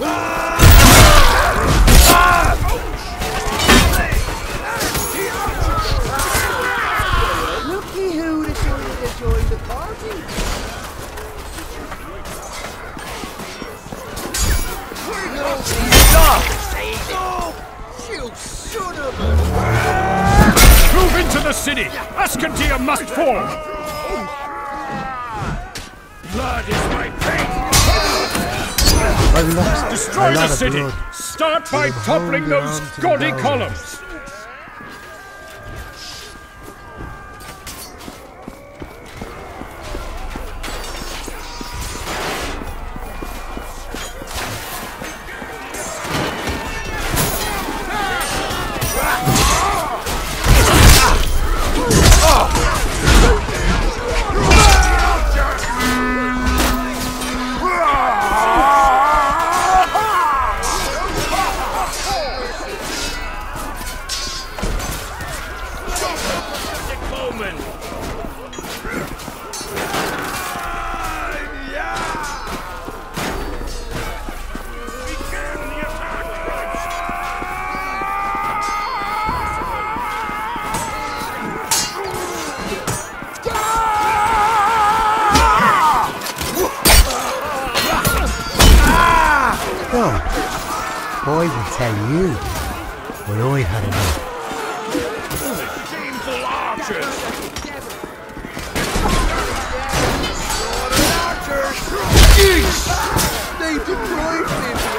Looky who decided to join the party. Stop! You son of a... Move into the city! Ascantia must fall! Blood is my pain! I've lost Destroy a the lot of city! blood. Start by Hold toppling your those arm to the gaudy gallows. columns! I will tell you when I've had enough. Shameful archers! They deprived me of the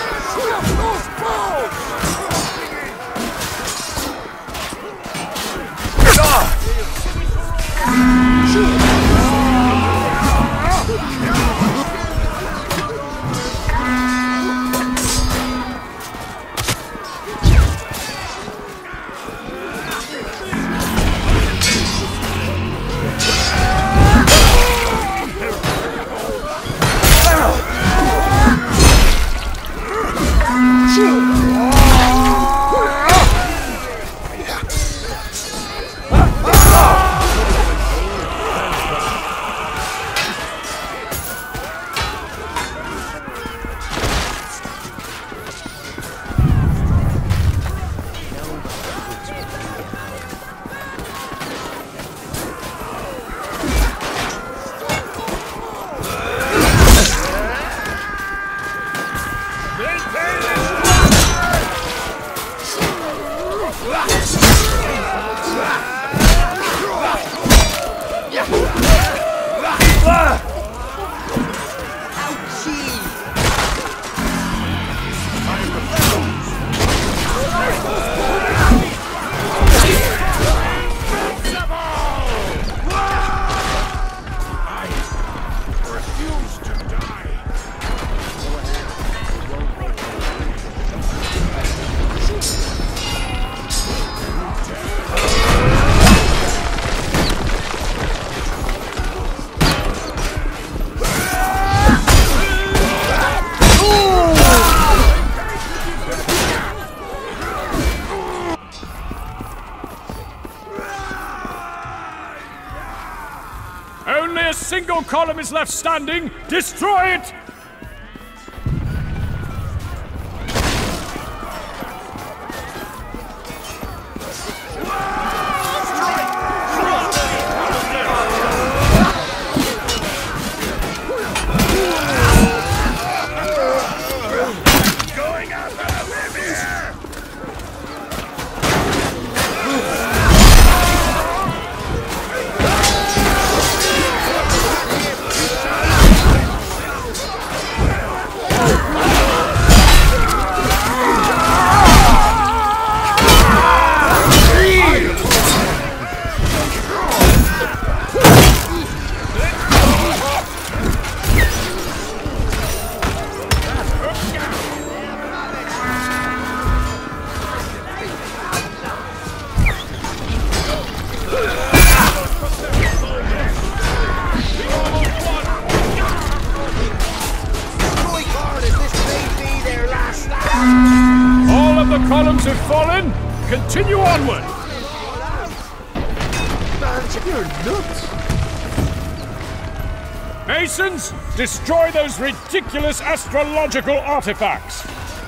Only a single column is left standing! Destroy it! Columns have fallen. Continue onward. Man, you're nuts. Masons, destroy those ridiculous astrological artifacts!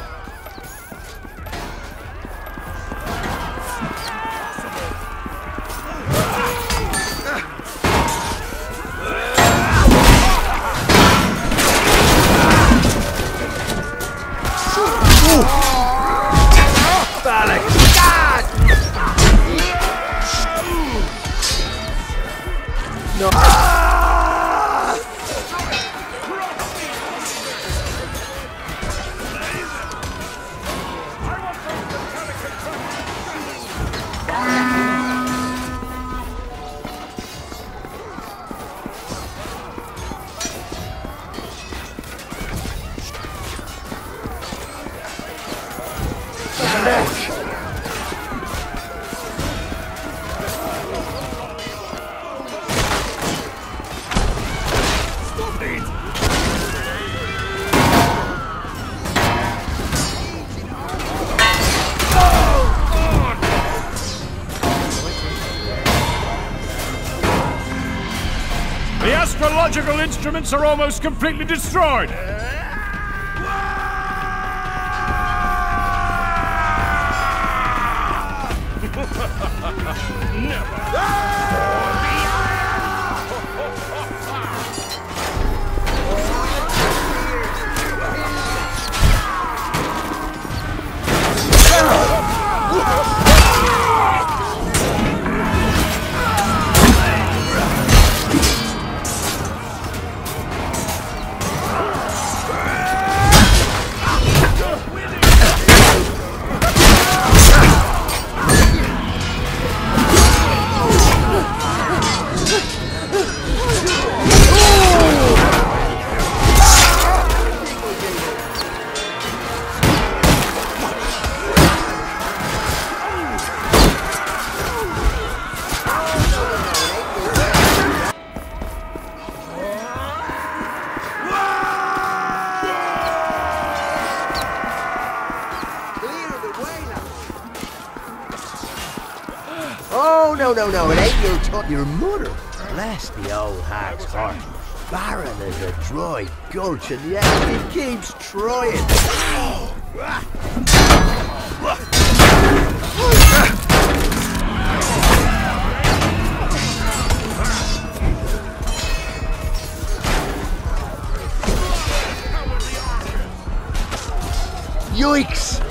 The astrological instruments are almost completely destroyed! Oh, no, it ain't your mother. Bless the old hag's heart. Barren as a dry gulch, and yet it keeps trying. Yikes!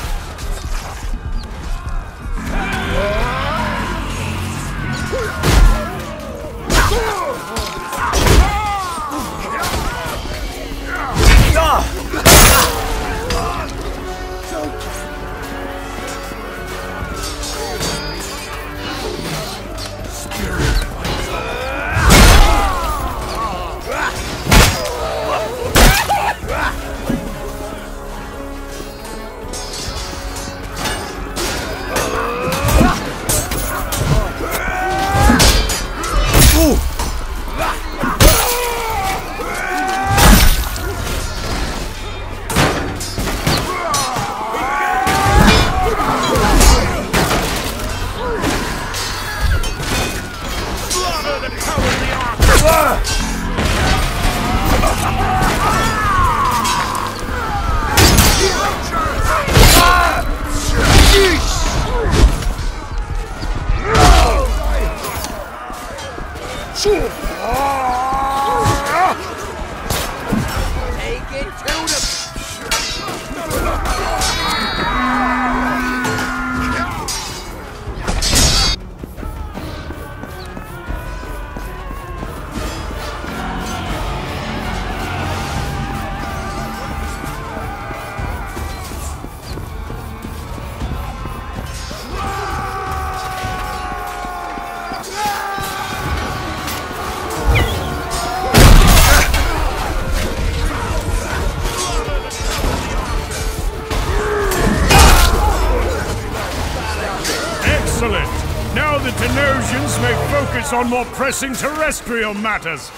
Excellent! Now the Tenosians may focus on more pressing terrestrial matters.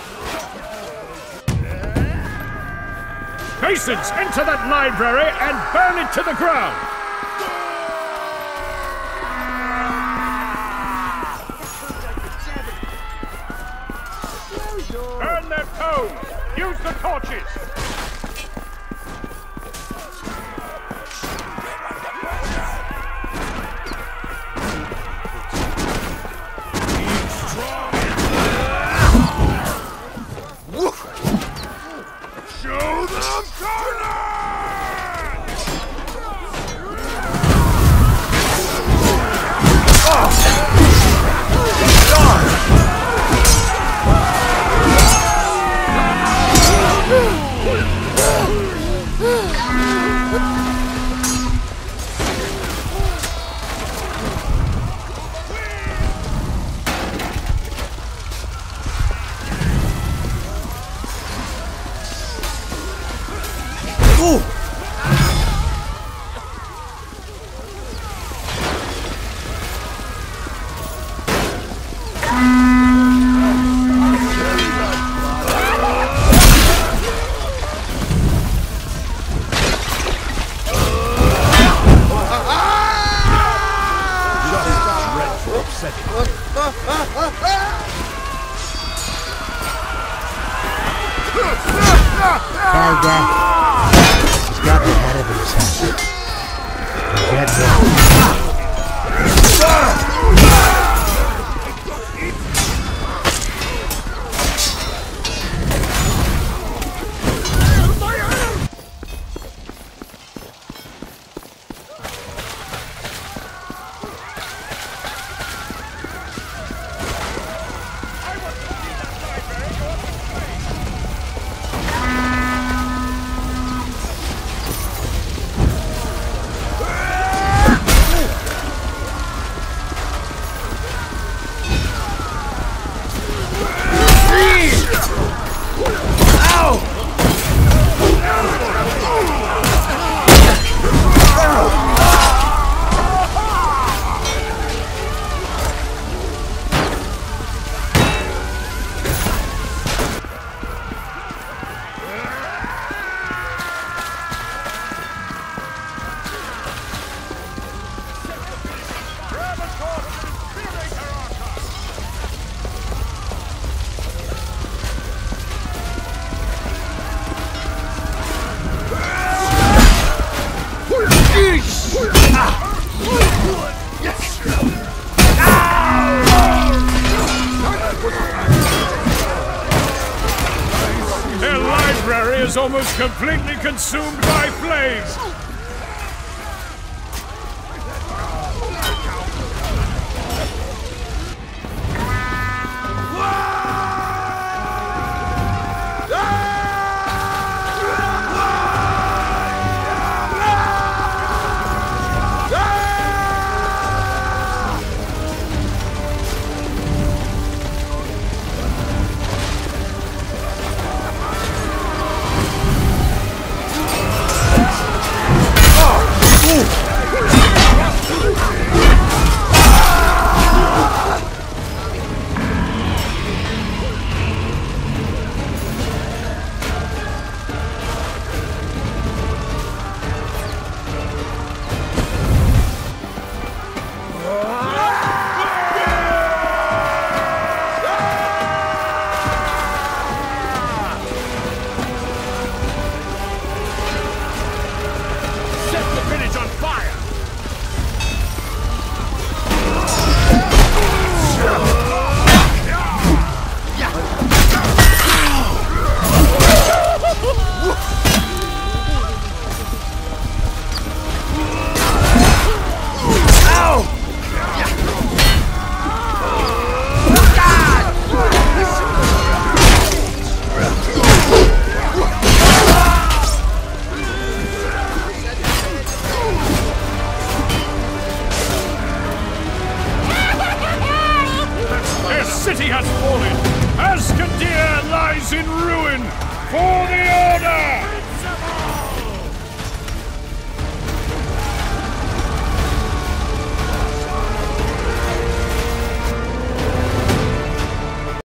Masons, enter that library and burn it to the ground! Burn their code! Use the torches! Show them carnage! Helga, he's got ahead of himself. Get Their library is almost completely consumed by flames! City has fallen! Ascandir lies in ruin! For the Order!